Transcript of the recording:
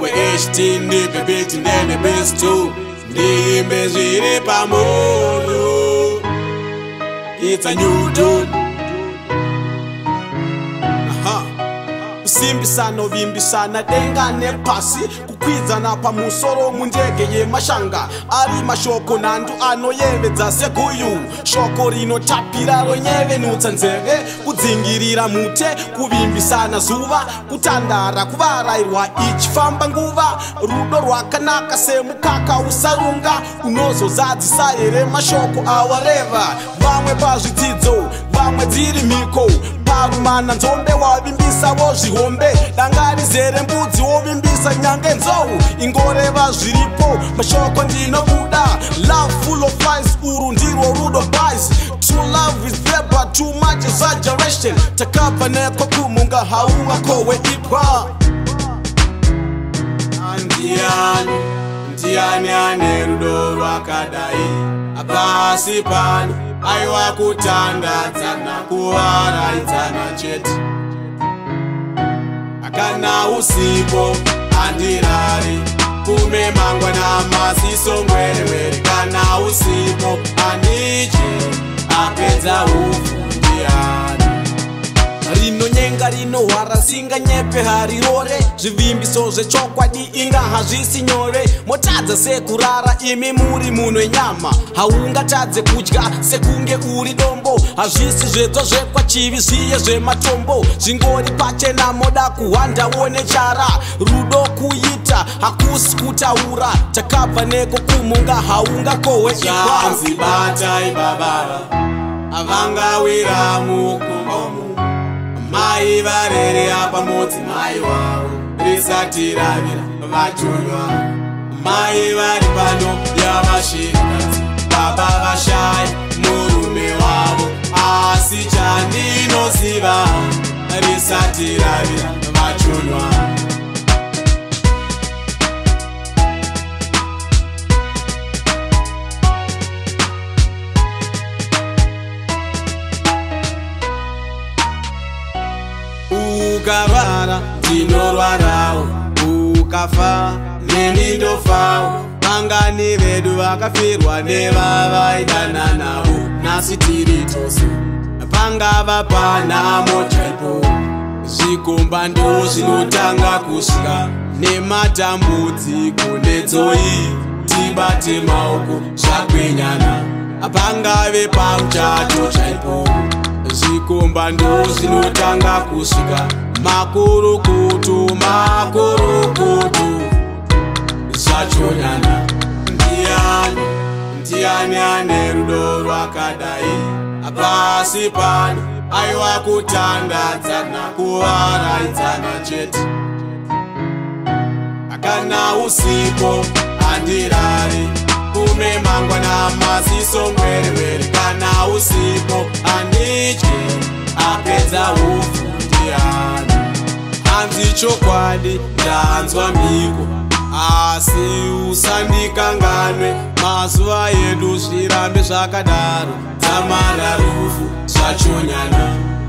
iwe HT ndipe beat ndene best too. Ndiimbe zviri pamoyo. It's a new dude. Kusimbisana ovimbisana denga nepasi, kukwizana pamusoro mundege yemashanga. Ari mashoko nandu anoyevedza seguyu, shoko rinotapira ronyevenutsa nzeve. Kudzingirira mute, kuvimbisana zuva, kutandara kuvarairwa ichifamba nguva. Rudo rwakanaka semukaka usarunga, unozozadzisa here mashoko awareva. Vamwe pazvidzidzo, vamwe dziri mhiko, parumana nzombe wavimbisa wozvihombe. Danga rizere mbudzi wovimbisa nyange nzou, ingoreva zviripo mashoko ndinobuda. Love full of lies, uru ndirwo rudo bias. True love is there but too much exaggeration. Takabva neko kumunga haungakowe ipwa. Ndiani ane rudo rwakadai pasi pano, aiwa kutandadzana kuvaraidzana chete. Kana usipo andirari kumemangwa namaziso ngwerewere. Kana usipo andiche apedza ufu ndiani. Rinonyenga rinohwara singa nyepe harirore, zvivimbiso zvechokwadi inga hazvisi nyore. Motadza sekurara imi muri munhu wenyama, haungatadze kudya sekunge uri dombo. Hazvisi zvedzo zvekwachivi zviye zvematombo, zvingori pachena moda kuhwanda wone chara. Rudo kuita hakusi kutaura, takabva neko kumunga haungakohwe ikwa. Zvanzibatai babara avangawira mukombomu, mai varere apa mudzi mai wavo risati ravira vachonywa. Mai vari pano yavashirikadzi, baba vashaya murume wavo. Asi chandinoziva risati ravira vachonywa. Ukarwara ndinorwarawo, ukafa neni ndofawo. Vangani vedu vakafirwa nevavaidana navo, nasi tiri tose pangava panamo chaipo. Zvikomba ndo zvinotanga kusvika nematambudziko nedzoi. Tibate maoko zvakwenyana, pangave pamuchato chaipo. Zvikomba ndo zvinotanga kusvika makorokoto zvachonyana. Ndiani ane rudo rwakadai pasi pano, aiwa kutandadzana kuvaraidzana chete. Kana usipo andirari kumemangwa namaziso ngwerewere. Kana usipo andiche apedza ufu ndiani. Hanzi chokwadi ndanzwa mhiko, asi usandikanganwe. Mazuva edu zvirambe zvakadaro, dzamara rufu zvachonyana.